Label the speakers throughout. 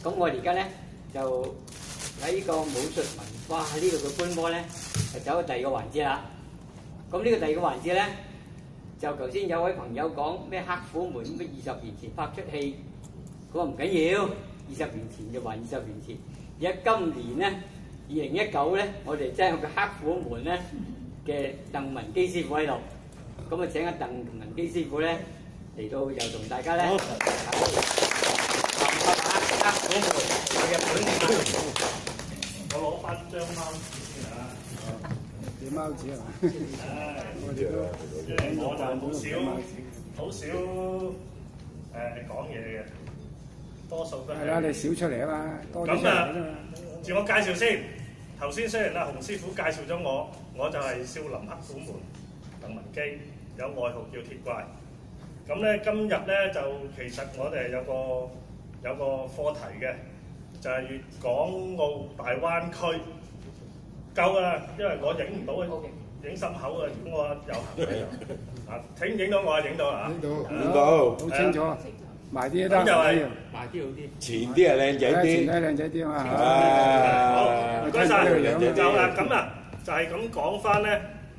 Speaker 1: 咁我哋而家咧就喺呢個武術文化呢度嘅觀摩咧，就走到第二個環節啦。咁呢個第二個環節咧，就頭先有位朋友講咩黑虎門咁20年前拍出戲，佢話唔緊要，20年前就話20年前。而家今年咧2019咧，我哋真係有個黑虎門咧嘅鄧文基師傅喺度，咁啊請阿鄧文基師傅咧嚟到又同大家咧。黑虎門嘅本我攞翻張貓紙先啊！
Speaker 2: 隻貓紙係嘛？
Speaker 1: 我就好少講嘢嘅，多數都係。
Speaker 2: 係啦，你少出嚟啊嘛，多啲出嚟啫嘛。
Speaker 1: 自我介紹先。頭先雖然阿洪師傅介紹咗我就係少林黑虎門鄧文基，有外號叫鐵怪。咁咧今日咧就其實我哋有個課題嘅，就係粵港澳大灣區夠啦，因為我影唔到影心口啊！如果我有行啊，影唔影到我啊？影到啊！
Speaker 2: 影到，好清楚，埋啲都得。
Speaker 1: 咁就係
Speaker 3: 埋啲好啲，
Speaker 4: 前啲係靚仔啲，
Speaker 2: 前啲靚仔啲啊嘛。
Speaker 1: 好，唔該曬，就啦。咁啊，就係咁講翻咧。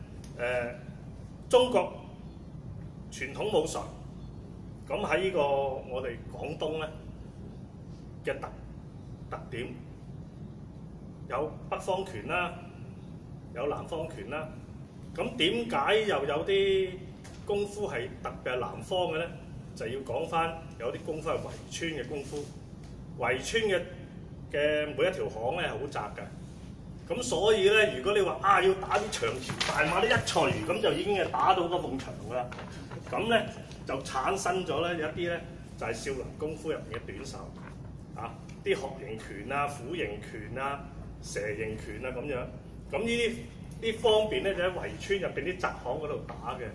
Speaker 1: 中國傳統武術，咁喺呢個我哋廣東咧嘅特點，有北方拳啦，有南方拳啦。咁點解又有啲功夫係特別係南方嘅咧？就要講翻有啲功夫係圍村嘅功夫。圍村嘅每一條巷咧係好窄嘅，咁所以咧，如果你話要打啲長條大馬呢一錘，咁就已經係打到嗰埲牆㗎啦。咁咧就產生咗咧有一啲咧就係少林功夫入面嘅短手啲鶴形拳啊、虎形拳啊、蛇形拳啊咁樣。咁呢方面咧就喺圍村入邊啲窄巷嗰度打嘅。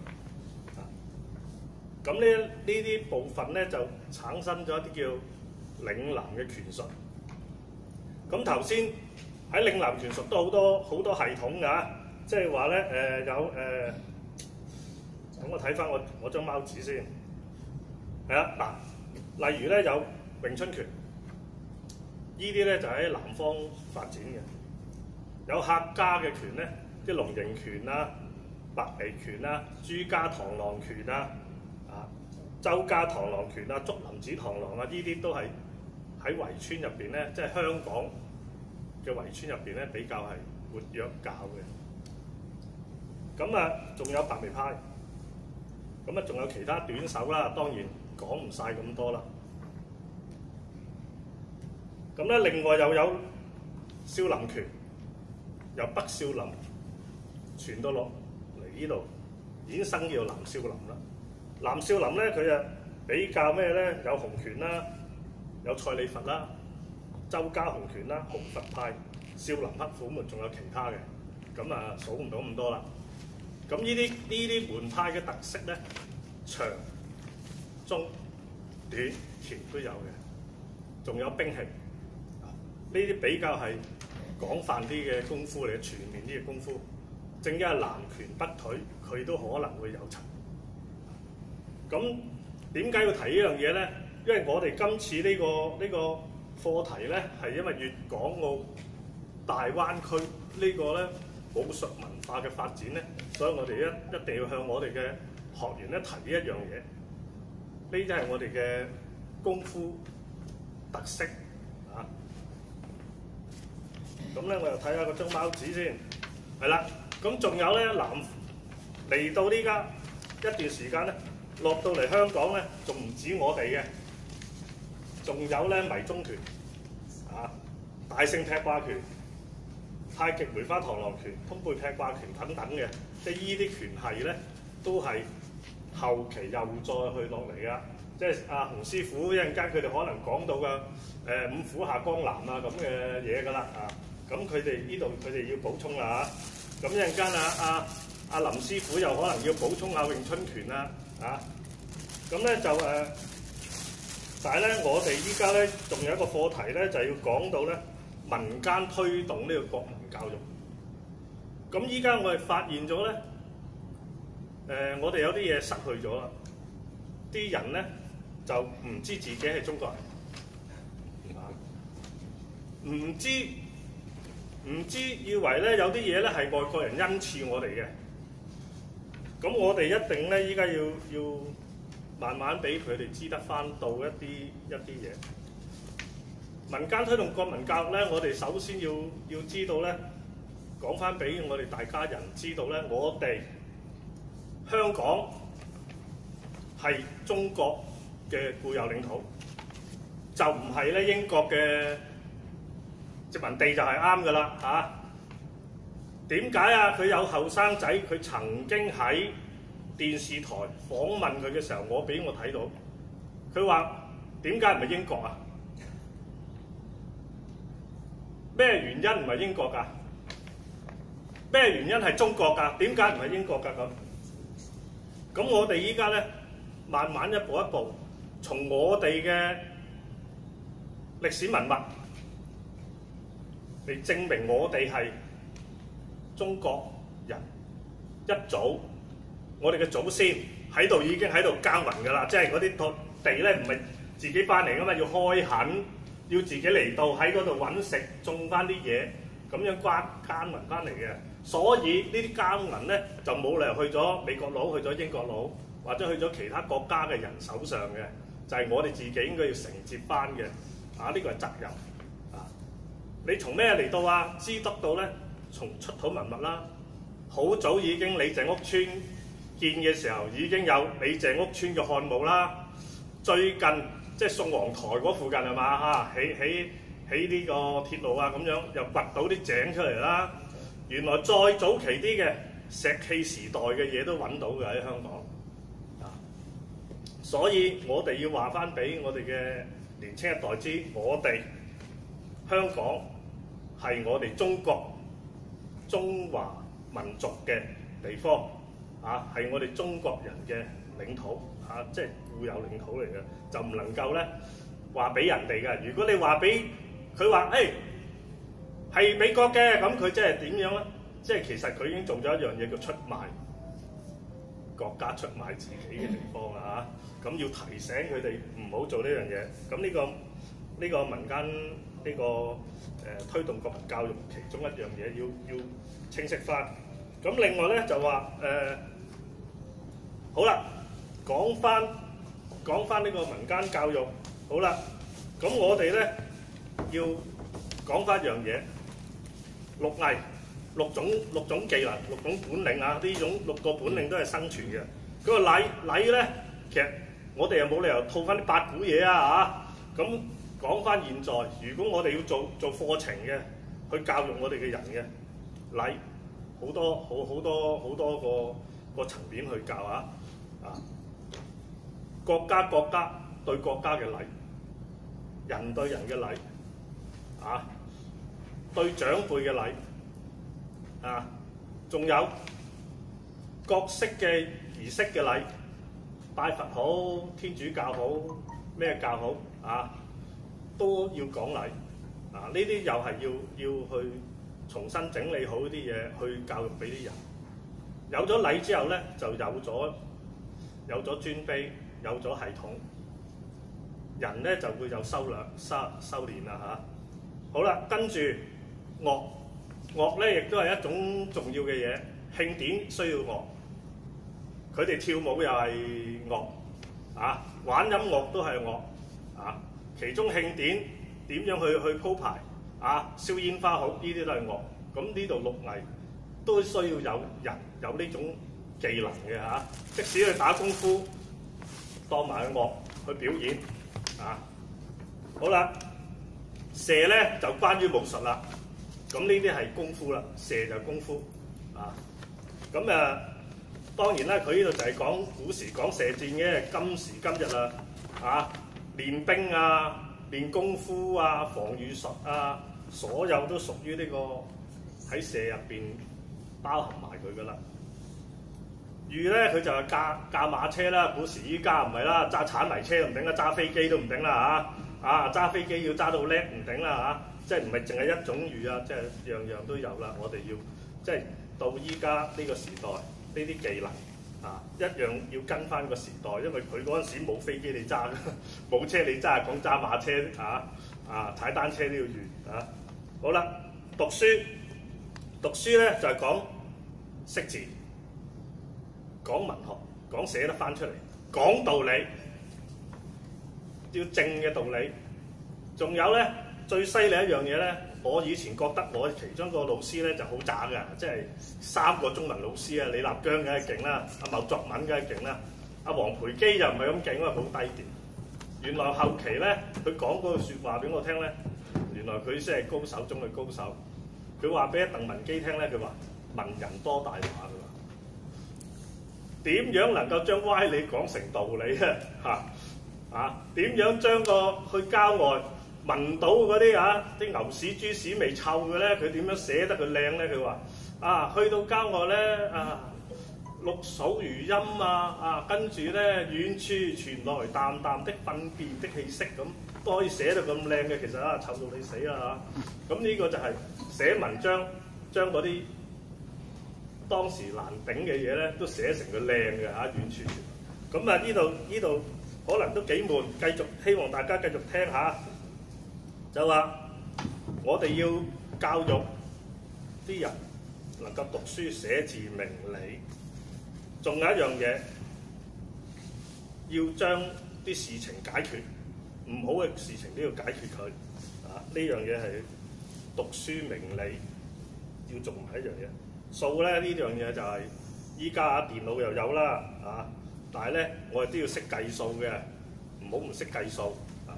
Speaker 1: 咁呢啲部分咧就產生咗一啲叫嶺南嘅拳術。咁頭先喺嶺南拳術都好多系統㗎，即係話咧有咁我睇翻我張貓紙先，係啦嗱，例如咧有詠春拳，呢啲咧就喺南方發展嘅。有客家嘅拳咧，啲龍形拳啊、白眉拳啊、朱家螳螂拳啊、周家螳螂拳啊、竹林子螳螂啊，呢啲都係喺圍村入邊咧，即係香港嘅圍村入邊咧比較係活躍教嘅。咁啊，仲有白眉派，咁啊仲有其他短手啦，當然講唔晒咁多啦。咁咧另外又有少林拳，由北少林傳到落嚟呢度，衍生叫南少林啦。南少林咧佢啊比較咩咧？有洪拳啦，有蔡李佛啦，周家洪拳啦，洪佛派、少林黑虎門，仲有其他嘅，咁啊數唔到咁多啦。咁呢啲門派嘅特色咧，長、中、短、橋都有嘅，仲有兵器。呢啲比較係廣泛啲嘅功夫嚟嘅，全面啲嘅功夫。正因係南拳北腿，佢都可能會有層。咁點解要提呢樣嘢咧？因為我哋今次呢個課題咧，係因為粵港澳大灣區呢個咧武術文化嘅發展咧，所以我哋一定要向我哋嘅學員咧提一樣嘢。呢啲係我哋嘅功夫特色啊！咁咧，我又睇下嗰張貓紙先，係啦。咁仲有咧，嚟到呢家一段時間咧，落到嚟香港咧，仲唔止我哋嘅，仲有咧迷蹤拳、大聖劈掛拳、太極梅花螳螂拳、通背劈掛拳等等嘅，即係依啲拳系咧，都係後期又再去落嚟噶。即係阿洪師傅一陣間佢哋可能講到嘅五虎下江南啊咁嘅嘢㗎啦咁佢哋呢度佢哋要補充啦咁一陣間阿林師傅又可能要補充下詠春拳啦咁咧就但係咧我哋依家咧仲有一個課題咧就係要講到咧民間推動呢個國民教育。咁依家我哋發現咗咧我哋有啲嘢失去咗啦，啲人咧就唔知自己係中國人唔知以為咧有啲嘢咧係外國人恩賜我哋嘅，咁我哋一定咧依家要慢慢俾佢哋知得翻到一啲嘢。民間推動國民教育咧，我哋首先要知道咧，講翻俾我哋大家人知道咧，我哋香港係中國嘅固有領土，就唔係咧英國嘅殖民地就係啱噶啦嚇。點解啊？佢有後生仔，佢曾經喺電視台訪問佢嘅時候，我睇到，佢話點解唔係英國啊？咩原因唔係英國㗎？咩原因係中國㗎？點解唔係英國㗎？咁我哋依家咧，慢慢一步一步，從我哋嘅歷史文物嚟證明我哋係中國人一早，我哋嘅祖先喺度已經喺度耕耘㗎啦，即係嗰啲地咧唔係自己翻嚟㗎嘛，要開墾，要自己嚟到喺嗰度揾食，種翻啲嘢，咁樣耕耘翻嚟嘅。所以呢啲耕耘咧就冇理由去咗美國佬、去咗英國佬，或者去咗其他國家嘅人手上嘅，就係我哋自己應該要承接翻嘅。呢個係責任。你從咩嚟到啊？知得到咧，從出土文物啦，好早已經李鄭屋村建嘅時候已經有李鄭屋村嘅漢墓啦。最近即係宋皇台嗰附近係嘛起呢個鐵路啊，咁樣又掘到啲井出嚟啦。原來再早期啲嘅石器時代嘅嘢都揾到嘅喺香港。所以我哋要話翻俾我哋嘅年青一代知，我哋香港係我哋中華民族嘅地方，係我哋中國人嘅領土，即係固有領土嚟嘅，就唔能夠咧話俾人哋嘅。如果你話俾佢話，係美國嘅，咁佢即係點樣咧？即係其實佢已經做咗一樣嘢叫出賣國家、出賣自己嘅地方啊！咁要提醒佢哋唔好做呢樣嘢。咁呢個民間呢個推動國民教育其中一樣嘢要清晰翻。咁另外咧就話好啦，講翻呢個民間教育，好啦，咁我哋咧要講翻一樣嘢，六藝六種技能、6種本領啊！呢種6個本領都係生存嘅。嗰個禮咧，其實我哋又冇理由套翻啲八股嘢啊嚇。咁講翻現在，如果我哋要做課程嘅，去教育我哋嘅人嘅禮，好多個層面去教啊！國家對國家嘅禮，人對人嘅禮，對長輩嘅禮，仲有各式嘅儀式嘅禮，拜佛好，天主教好，咩教好都要講禮。呢啲又係要去重新整理好啲嘢，去教育俾啲人。有咗禮之後咧，就有咗尊卑，有咗系統，人咧就會有修練啦好啦，跟住樂咧，亦都係一種重要嘅嘢。慶典需要樂，佢哋跳舞又係樂玩音樂都係樂其中慶典點樣去鋪排燒煙花好，呢啲都係樂。咁呢度六藝都需要有人有呢種技能嘅即使去打功夫，當埋個樂去表演好啦，射咧就關於武術啦。咁呢啲係功夫啦，射就功夫咁當然啦，佢呢度就係講古時講射箭嘅，今時今日練兵練功夫防禦術所有都屬於呢個喺射入邊包含埋佢噶啦。御咧佢就係駕馬車啦，古時依家唔係啦，揸鏟泥車都唔頂啦，揸飛機都唔頂啦揸飛機要揸到叻唔頂啦即係唔係淨係一種御即係樣樣都有啦。我哋要即係到依家呢個時代，呢啲技能一樣要跟翻個時代，因為佢嗰陣時冇飛機你揸，冇車你揸，講揸馬車踩單車都要預啊。好啦，讀書咧就係講識字、講文學、講寫得翻出嚟、講道理，要正嘅道理。仲有咧最犀利一樣嘢咧，我以前覺得我其中一個老師咧就好渣㗎，即係3個中文老師啊，李立疆梗係勁啦，阿牟作文梗係勁啦，阿黃培基就唔係咁勁，因為好低調。原來後期咧，佢講嗰句説話俾我聽咧，原來佢先係高手中嘅高手。佢話俾阿鄧文基聽咧，佢話文人多大話，佢話點樣能夠將歪理講成道理咧？點樣將個去郊外聞到嗰啲啲牛屎豬屎味臭嘅咧？佢點樣寫得佢靚咧？佢話去到郊外咧綠草如茵跟住咧遠處傳來淡淡的糞便的氣息，咁都可以寫到咁靚嘅。其實臭到你死啦嚇！咁呢個就係寫文章將嗰啲當時難頂嘅嘢咧，都寫成個靚嘅遠處。咁呢度可能都幾悶，繼續希望大家繼續聽下。就話我哋要教育啲人能夠讀書寫字明理。仲有一樣嘢，要將啲事情解決，唔好嘅事情都要解決佢。呢樣嘢係讀書明理要做埋一樣嘢。數咧呢樣嘢就係依家電腦又有啦，但係咧我哋都要識計數嘅，唔識計數。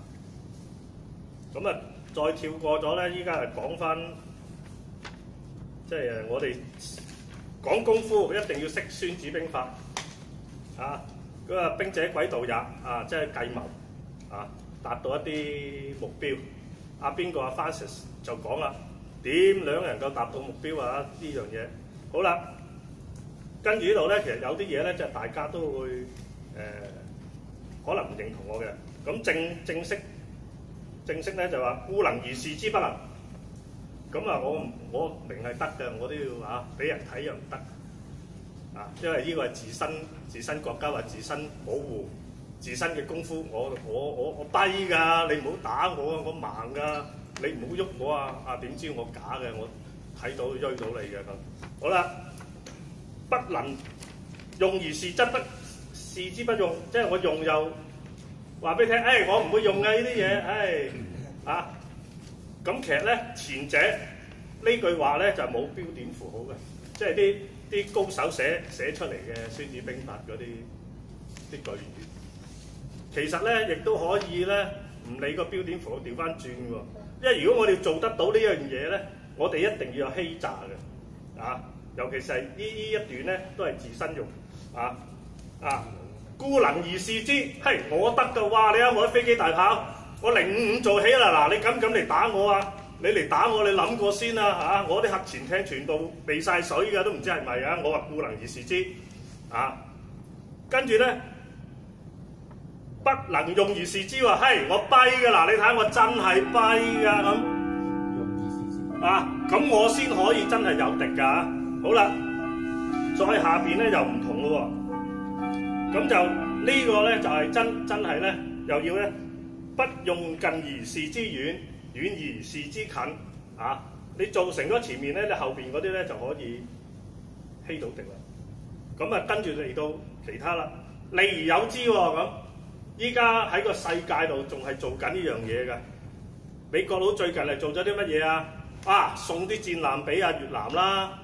Speaker 1: 咁再跳過咗咧，依家係講翻，即係我哋講功夫一定要識《孫子兵法》嗰個兵者詭道也即係計謀達到一啲目標。邊個Francis 就講啦，點兩人夠達到目標呢樣嘢。好啦，跟住呢度咧，其實有啲嘢咧，即係大家都會可能唔認同我嘅。咁正式咧就話故能而示之不能。咁我明係得嘅，我都要俾人睇又唔得因為呢個係自身國家或自身保護自身嘅功夫，我跛㗎，你唔好打我我盲㗎，你唔好喐我點知我假嘅，我睇到追到你嘅咁。好啦，不能用而示則不示之不用，即係我用又話俾你聽，我唔會用嘅呢啲嘢，咁其實咧前者呢句話咧就冇標點符號嘅，即係啲高手寫出嚟嘅《孫子兵法》嗰啲句語。其實咧亦都可以咧唔理個標點符號調翻轉喎，因為如果我哋做得到呢樣嘢咧，我哋一定要有欺詐嘅，尤其是係呢一段咧都係自身用，故能而示之，我得㗎，哇！你睇我啲飛機大炮，我055做起啦，嗱你敢唔敢嚟打我啊？你嚟打我，你諗過先啦我啲核潛艇全部避晒水㗎，都唔知係咪我話故能而示之，跟住咧不能用而示之喎，我跛㗎嗱，你睇我真係跛㗎咁，咁我先可以真係有敵㗎。好啦，再下邊咧又唔同咯喎，咁就呢個咧就係真係咧又要咧不用近而示之遠，遠而示之近，你做成咗前面咧，你後邊嗰啲咧就可以欺到敵啦。咁跟住嚟到其他啦，利而有之喎咁。依家喺個世界度仲係做緊呢樣嘢嘅。美國佬最近係做咗啲乜嘢送啲戰艦俾越南啦，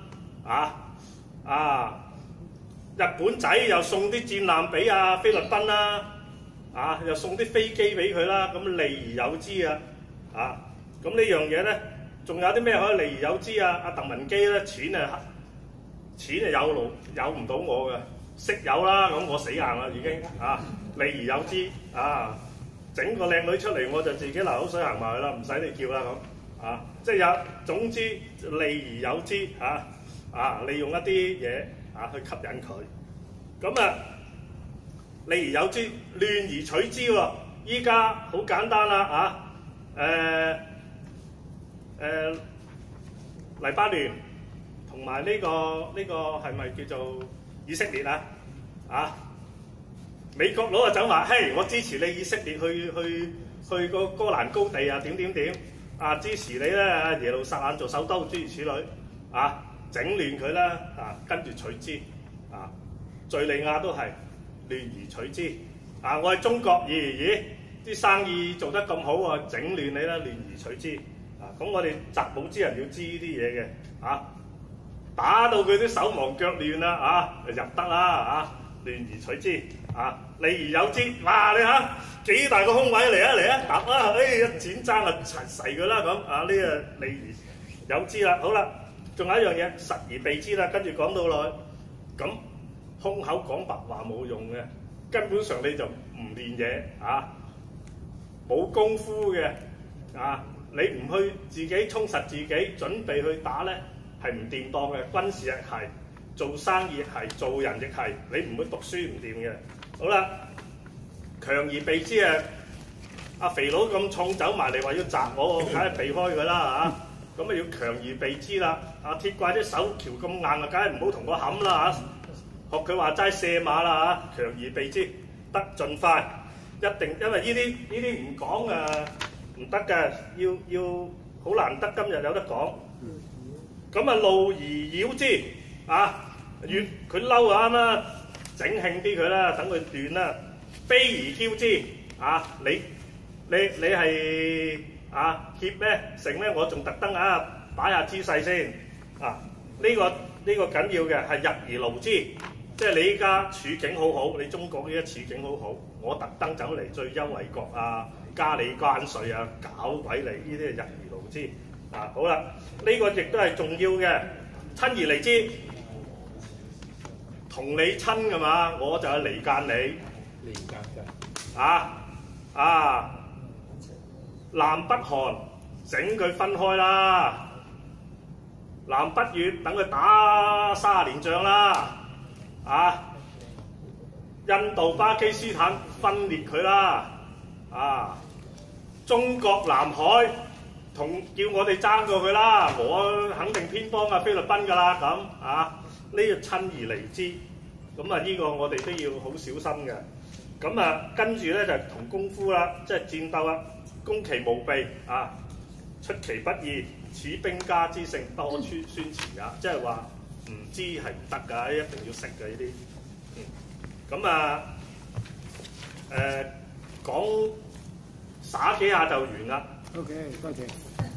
Speaker 1: 日本仔又送啲戰艦俾菲律賓啦，又送啲飛機俾佢啦，咁利而有之咁呢樣嘢咧，仲有啲咩可以利而有之鄧文基咧，錢係有唔到我嘅，識有啦，咁我死硬啦已經利而有之整個靚女出嚟我就自己流口水行埋去啦，唔使你叫啦咁即係總之利而有之利用一啲嘢去吸引佢。咁利而有之，亂而取之喎。依家好簡單啦黎巴嫩同埋呢個係咪叫做以色列美國佬就走話，我支持你以色列去去個哥蘭高地啊點啊支持你咧耶路撒冷做首都諸如此類啊，整亂佢啦啊，跟住取之啊，敍利亞都係亂而取之啊，我係中國咦啲生意做得咁好啊，整亂你啦，亂而取之啊，咁我哋習武之人要知呢啲嘢嘅啊，打到佢啲手忙腳亂啦啊，入得啦啊，亂而取之啊，利而有之，哇你嚇幾大個空位嚟啊揼啊，一剪爭啊齊佢啦咁啊，呢個利而有之啦，好啦，仲有一樣嘢實而備之啦，跟住講到落去，咁空口講白話冇用嘅，根本上你就唔練嘢啊，冇功夫嘅啊，你唔去自己充實自己，準備去打咧係唔掂當嘅，軍事亦係，做生意亦係，做人亦係，你唔會讀書唔掂嘅。好啦，強而避之啊！阿肥佬咁重走埋嚟話要擲我，梗係避開佢啦嚇。咁啊要強而避之啦。阿鐵怪啲手橋咁硬啊，梗係唔好同我冚啦嚇。學佢話齋射馬啦嚇，強而避之，得盡快，一定因為呢啲唔講唔得嘅，要好難得今日有得講。咁啊怒而擾之啊，越佢嬲啊啱啦。整興啲佢啦，等佢斷啦。卑而驕之啊！你係啊怯咩成咩？我仲特登啊擺下姿勢先啊！呢個緊要嘅係入而勞之，即係你依家處境好好，你中國依家處境好好，我特登走嚟最優惠國啊，加你關稅啊，搞鬼你！呢啲係入而勞之啊！好啦，呢個亦都係重要嘅，親而離之。同你親㗎嘛，我就係離間你。離間南北韓整佢分開啦，南北越等佢打30年仗啦。印度巴基斯坦分裂佢啦。中國南海叫我哋爭過佢啦，我肯定偏幫菲律賓㗎啦咁啊。呢個親而離之，咁啊呢個我哋都要好小心嘅。咁啊跟住咧就同功夫啦，即係戰鬥啦，攻其無備啊，出其不意，此兵家之勝，不可宣辭也。即係話唔知係唔得㗎，一定要食嘅呢啲。咁講耍幾下就完啦。
Speaker 2: OK， 多謝。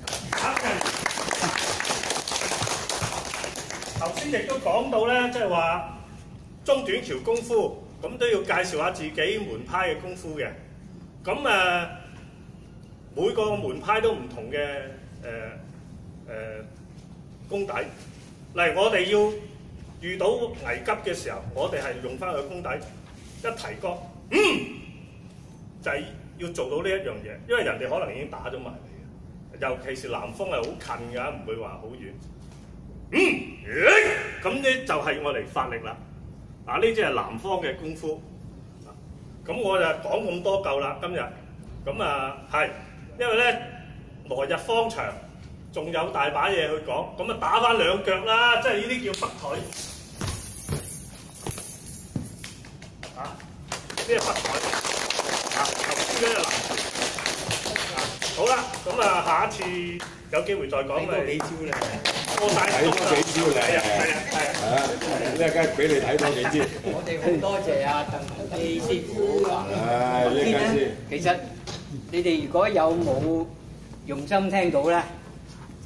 Speaker 1: 頭先亦都講到咧，即係話中短橋功夫，咁都要介紹下自己門派嘅功夫嘅。咁每個門派都唔同嘅功底。例如我哋要遇到危急嘅時候，我哋係用翻個功底，一提綱，就係要做到呢一樣嘢，因為人哋可能已經打咗埋嚟嘅，尤其是南方係好近㗎，唔會話好遠。咁呢就係我哋發力啦。呢啲係南方嘅功夫。咁我就講咁多夠啦，今日。咁係，因為咧來日方長，仲有大把嘢去講。咁打翻兩腳啦，即係呢啲叫北腿。呢係北腿。頭先嗰隻南拳。好啦，咁下一次有機會再講咪。
Speaker 3: 睇多幾招咧。
Speaker 1: 睇
Speaker 3: 多幾招咧。呢梗係俾你睇多幾招。
Speaker 4: 我哋好多謝阿鄧基師傅。
Speaker 3: 呢間先。
Speaker 4: 其實你哋如果有冇用心聽到咧？